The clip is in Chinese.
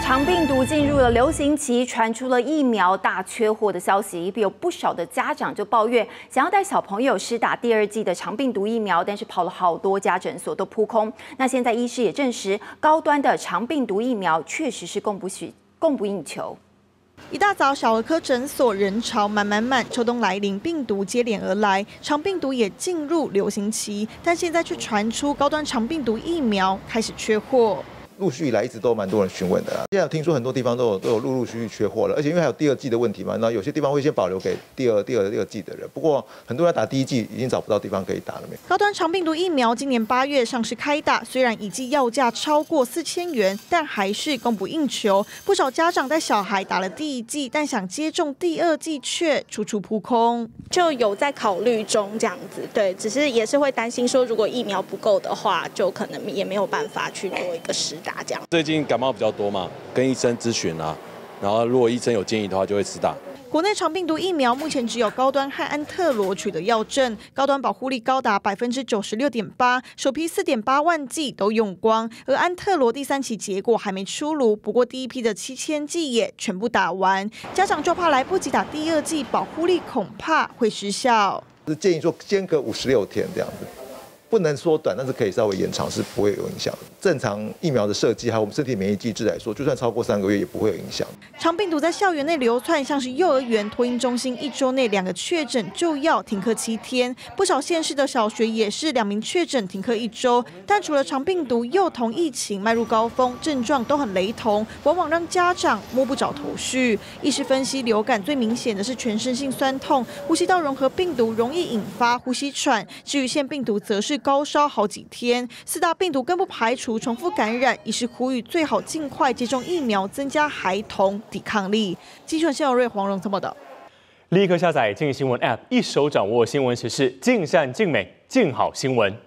肠病毒进入了流行期，传出了疫苗大缺货的消息，有不少的家长就抱怨，想要带小朋友施打第2剂的肠病毒疫苗，但是跑了好多家诊所都扑空。那现在医师也证实，高端的肠病毒疫苗确实是供不应求。 一大早，小儿科诊所人潮满，秋冬来临，病毒接连而来，肠病毒也进入流行期，但现在却传出高端肠病毒疫苗开始缺货。 陆续以来一直都蛮多人询问的啦。现在听说很多地方都有陆续缺货了，而且因为还有第2剂的问题嘛，那有些地方会先保留给第二剂的人。不过很多人打第1剂已经找不到地方可以打了没？ 高端肠病毒疫苗今年8月上市开打，虽然一剂要价超过4000元，但还是供不应求。不少家长带小孩打了第1剂，但想接种第2剂却处处扑空。 就有在考虑中这样子，对，只是也是会担心说，如果疫苗不够的话，就可能也没有办法去做一个施打。 最近感冒比较多嘛，跟医生咨询啊，然后如果医生有建议的话，就会施打。 国内肠病毒疫苗目前只有高端和安特罗取得药证，高端保护力高达96.8%，首批4.8万剂都用光，而安特罗第3期结果还没出炉，不过第1批的7000剂也全部打完，家长就怕来不及打第2剂，保护力恐怕会失效。 是建议说间隔56天这样子。 不能缩短，但是可以稍微延长，是不会有影响的。正常疫苗的设计，还有我们身体免疫机制来说，就算超过3个月也不会有影响。 肠病毒在校园内流窜，像是幼儿园、托婴中心，1周内2个确诊就要停课7天。不少县市的小学也是2名确诊停课1周。但除了肠病毒，幼童疫情迈入高峰，症状都很雷同，往往让家长摸不着头绪。医师分析，流感最明显的是全身性酸痛，呼吸道融合病毒容易引发呼吸喘，至于腺病毒则是 高烧好几天，4大病毒更不排除重复感染，医师呼吁最好尽快接种疫苗，增加孩童抵抗力。基讯谢友瑞、黄荣报道。 立刻下载镜新闻 App， 一手掌握新闻时事，尽善尽美，尽好新闻。